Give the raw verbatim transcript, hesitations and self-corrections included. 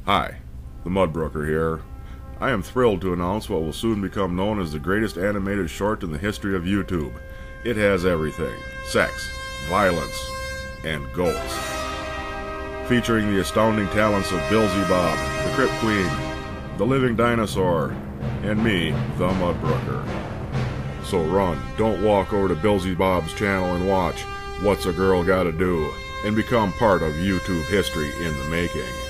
Hi, TheMudbrooker here. I am thrilled to announce what will soon become known as the greatest animated short in the history of YouTube. It has everything: sex, violence, and goats. Featuring the astounding talents of Billzybobb, TheCryptQueen, TheLivingDinosaur, and me, TheMudbrooker. So run, don't walk over to Billzybobb's channel and watch What's a Girl Gotta Do, and become part of YouTube history in the making.